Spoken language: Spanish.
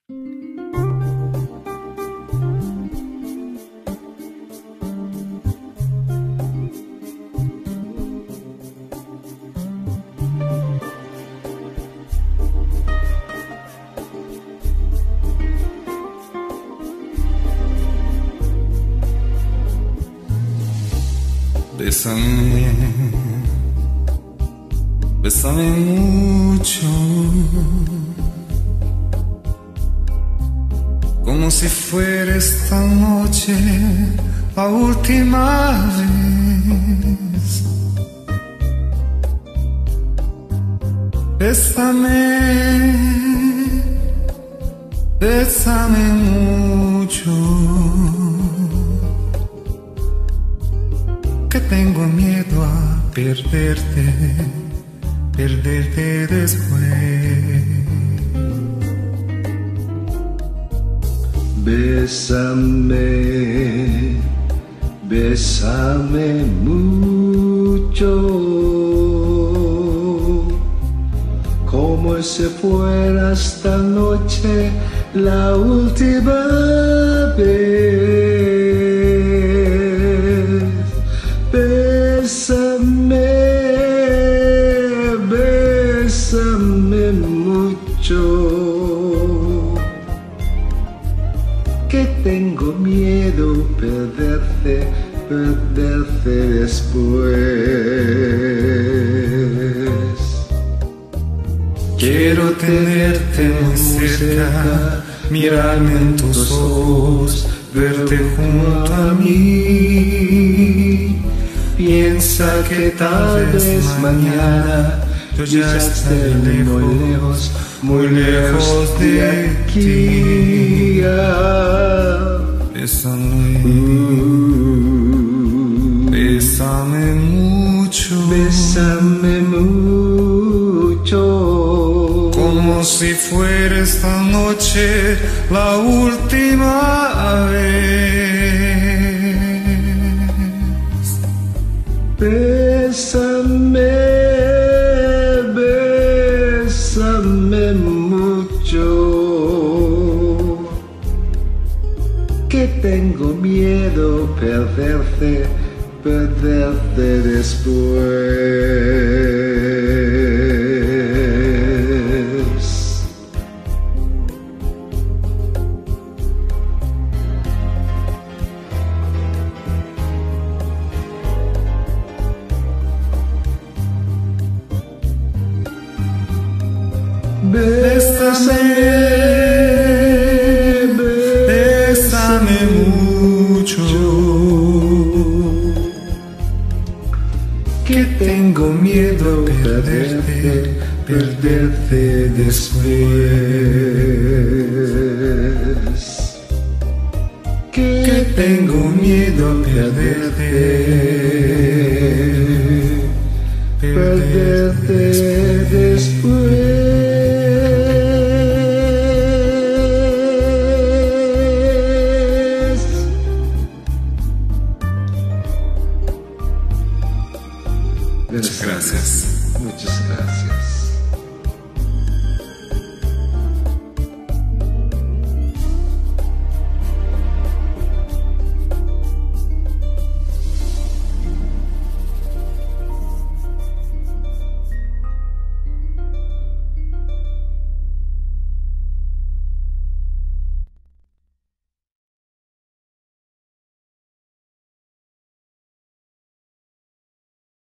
Bésame, bésame mucho, como si fuera esta noche la última vez. Bésame, bésame mucho, que tengo miedo a perderte, perderte después. Bésame, bésame mucho, como si fuera esta noche la última vez. Bésame, bésame mucho, que tengo miedo perderte, perderte después. Quiero tenerte muy cerca, mirarme en tus ojos, verte junto a mí. Piensa que tal vez mañana yo ya estaré muy lejos de aquí. Bésame, bésame mucho, bésame mucho, como si fuera esta noche la última vez. Bésame, bésame mucho, que tengo miedo perderte, perderte después. Bésame, bésame mucho, que tengo miedo a perderte, perderte después. Que tengo miedo a perderte, perderte después.